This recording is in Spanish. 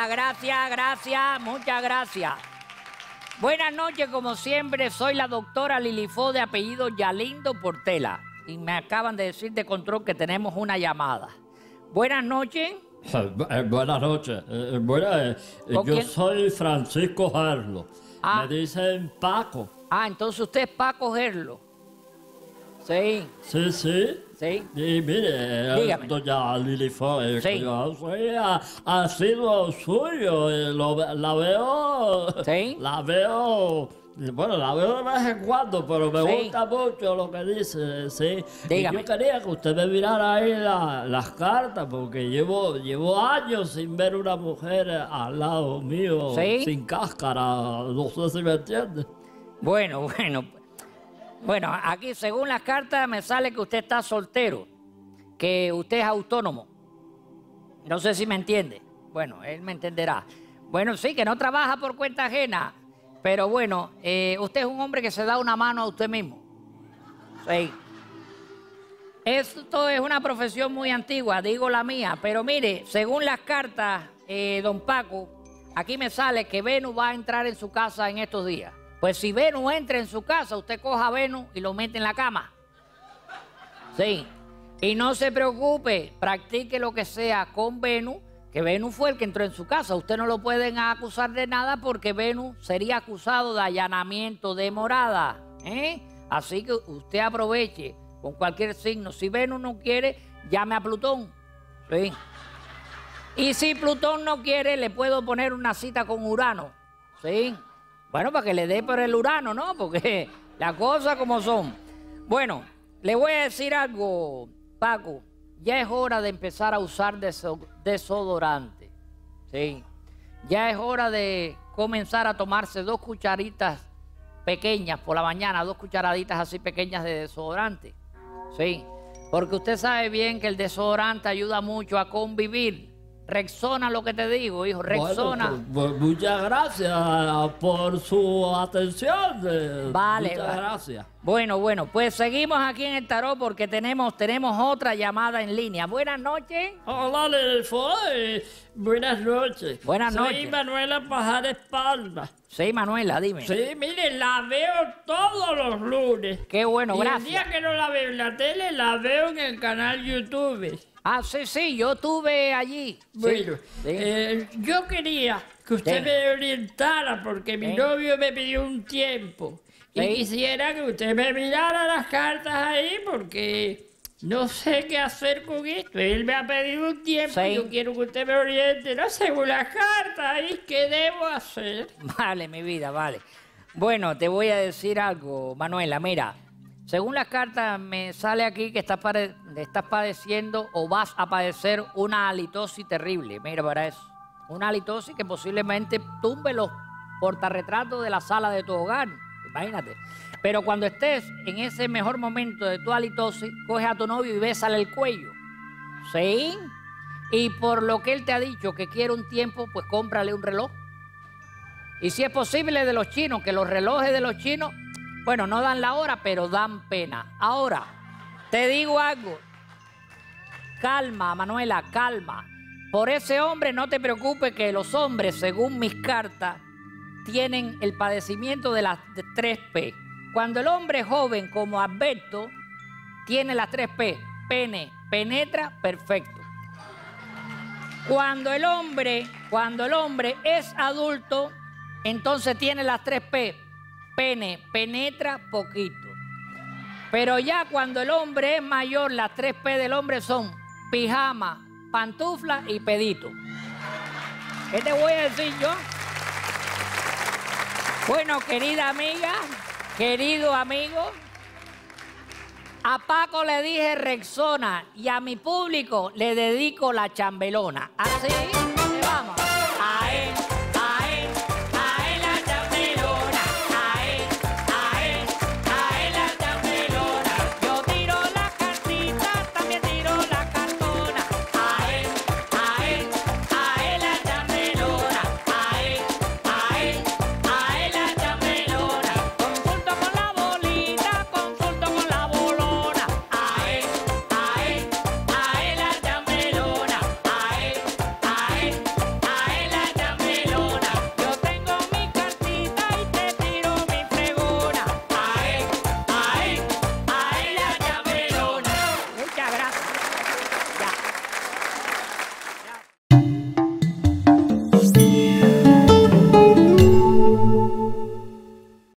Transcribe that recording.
gracias, muchas gracias. Buenas noches, como siempre, soy la doctora Lilifo de apellido Yalindo Portela. Y me acaban de decir de control que tenemos una llamada. Buenas noches. Buenas noches. Yo soy Francisco Gerlo. Me dicen Paco. Entonces usted es Paco Gerlo. Sí. Sí. Sí. Y mire, Dígame. doña Lilifo, Sí. yo soy ha sido suyo. La veo. Sí. La veo. Bueno, la veo de vez en cuando, pero me Sí. gusta mucho lo que dice, sí. Dígame. Y yo quería que usted me mirara ahí las cartas, porque llevo años sin ver una mujer al lado mío, Sí. sin cáscara, no sé si me entiende. Bueno, aquí según las cartas me sale que usted está soltero, que usted es autónomo. No sé si me entiende. Bueno, él me entenderá. Bueno, sí, que no trabaja por cuenta ajena. Pero bueno, usted es un hombre que se da una mano a usted mismo. Sí. Esto es una profesión muy antigua, digo la mía. Pero mire, según las cartas, don Paco, aquí me sale que Venus va a entrar en su casa en estos días. Pues si Venus entra en su casa, usted coja a Venus y lo mete en la cama. Sí. Y no se preocupe, practique lo que sea con Venus, que Venus fue el que entró en su casa. Usted no lo pueden acusar de nada porque Venus sería acusado de allanamiento de morada. Así que usted aproveche con cualquier signo. Si Venus no quiere, llame a Plutón. Sí. Y si Plutón no quiere, le puedo poner una cita con Urano. Sí. Bueno, para que le dé por el Urano, ¿no? Porque las cosas como son. Bueno, le voy a decir algo, Paco. Ya es hora de empezar a usar desodorante. Sí. Ya es hora de comenzar a tomarse 2 cucharitas pequeñas por la mañana, 2 cucharaditas así pequeñas de desodorante. Sí. Porque usted sabe bien que el desodorante ayuda mucho a convivir. Rexona lo que te digo, hijo, Rexona. Bueno, pues, muchas gracias por su atención. Vale. Muchas gracias. Bueno, pues seguimos aquí en el tarot porque tenemos otra llamada en línea. Buenas noches. Hola, Lilifo. Buenas noches. Buenas noches. Soy Manuela Pajares Palma. Sí, Manuela, dime. Sí, mire, la veo todos los lunes. Qué bueno, y gracias. el día que no la veo en la tele, la veo en el canal YouTube. Sí, yo estuve allí. Bueno, Sí. yo quería que usted me orientara porque mi novio me pidió un tiempo. Y Sí. quisiera que usted me mirara las cartas ahí porque no sé qué hacer con esto. Él me ha pedido un tiempo Sí. y yo quiero que usted me oriente. No, según las cartas ahí, ¿qué debo hacer? Vale, mi vida, vale. Bueno, te voy a decir algo, Manuela. Mira, según las cartas me sale aquí que estás padeciendo o vas a padecer una halitosis terrible. Mira para eso. Una halitosis que posiblemente tumbe los portarretratos de la sala de tu hogar. Imagínate. Pero cuando estés en ese mejor momento de tu halitosis, coge a tu novio y bésale el cuello. ¿Sí? Y por lo que él te ha dicho que quiere un tiempo, pues cómprale un reloj. Y si es posible de los chinos, que los relojes de los chinos, bueno, no dan la hora, pero dan pena. Ahora, te digo algo. Calma, Manuela, calma. Por ese hombre no te preocupes que los hombres, según mis cartas, tienen el padecimiento de las 3 P. Cuando el hombre es joven, como Alberto, tiene las 3 P. Pene, penetra, perfecto. Cuando el hombre es adulto, entonces tiene las 3 P. Pene, penetra, poquito. Pero ya cuando el hombre es mayor, las 3 P del hombre son pijama, pantufla y pedito. ¿Qué te voy a decir yo? Bueno, querida amiga, querido amigo, a Paco le dije Rexona y a mi público le dedico la chambelona. Así.